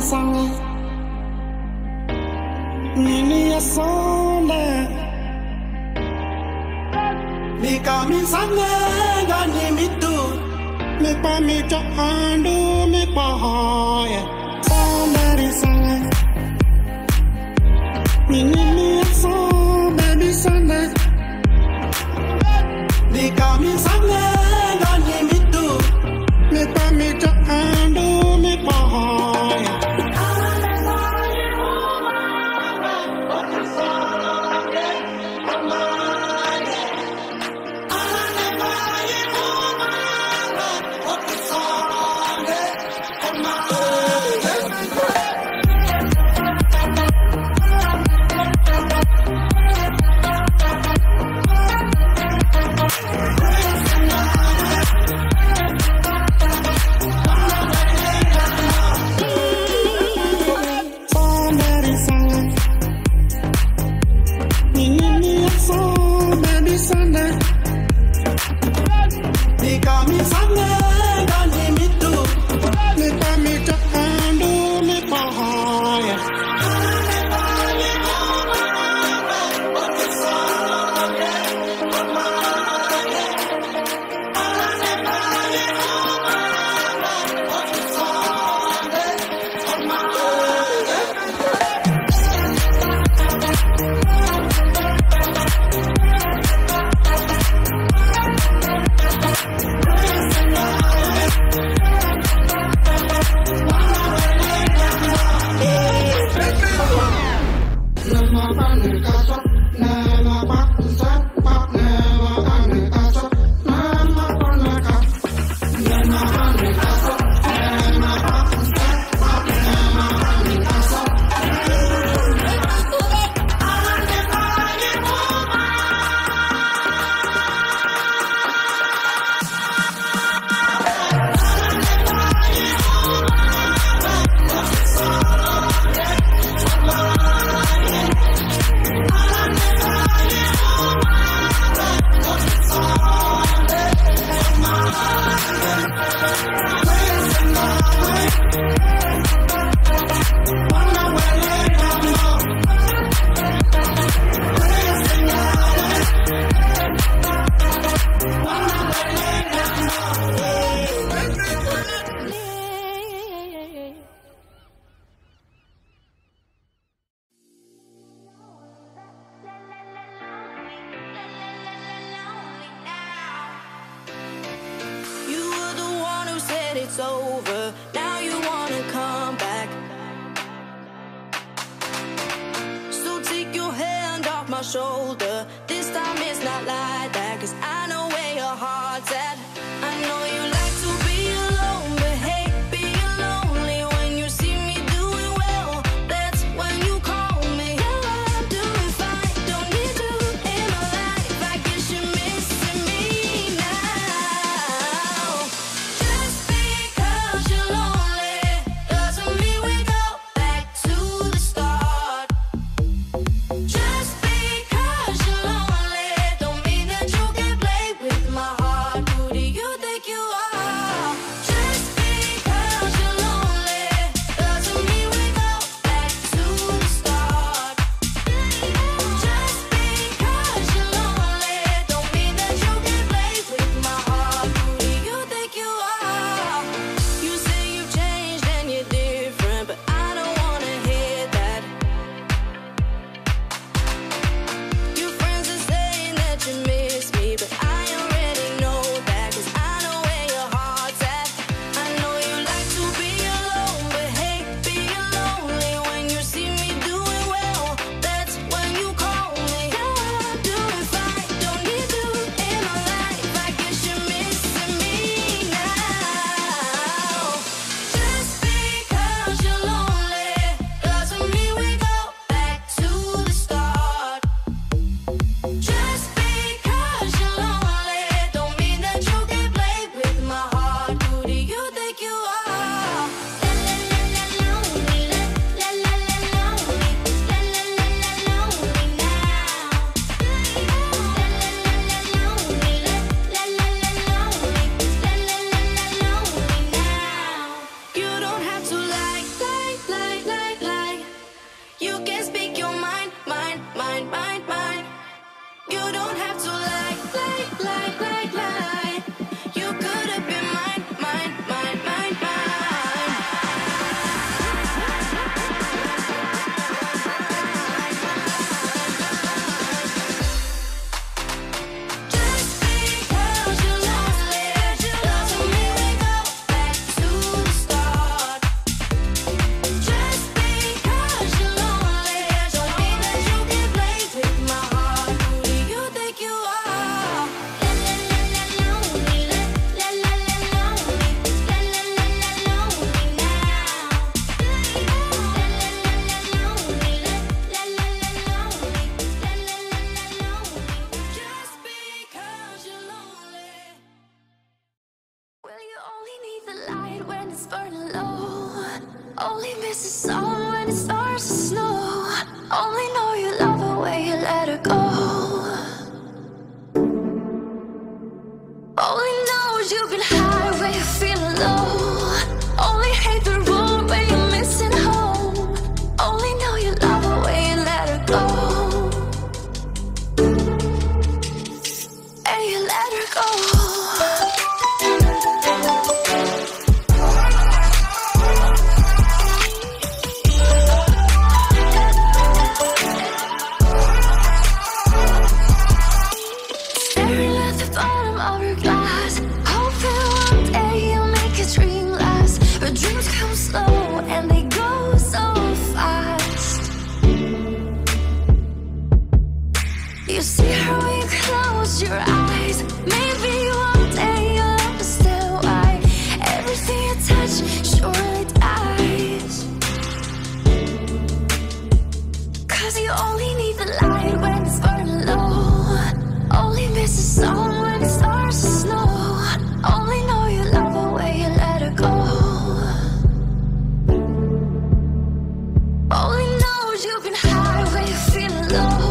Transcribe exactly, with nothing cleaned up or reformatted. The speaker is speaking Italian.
sange nini asonde mikami sange gani mitu mi pa mi to andu mi pa hoye somebody sange nini asonde baby sange mikami sange gani mitu mi pa mi to andu mi pa hoye. It's over, now you wanna come back. So take your hand off my shoulder. This time it's not like that, 'cause I know where your heart's at. I know you like to be alone, but hey, being lonely when you see me doing well, that's when you call me. Yeah, I'm doing fine, don't need you in my life. I guess you're missing me now. Just because you're lonely doesn't mean we go back to the start. Just because you're lonely don't mean that you can play with my heart. Put burning low. Only miss the sun when it starts to snow. Only know you love her when you let her go. Only knows you've been high when you're feeling low. Only hate the road when you're missing home. Only know you love her when you let her go. And you let her go. You see her when you close your eyes. Maybe one day you'll understand why everything you touch surely dies. Cause you only need the light when it's burning low. Only miss the sun when it starts to snow. Only know you love her when you let her go. Only knows you've been high when you're feeling low.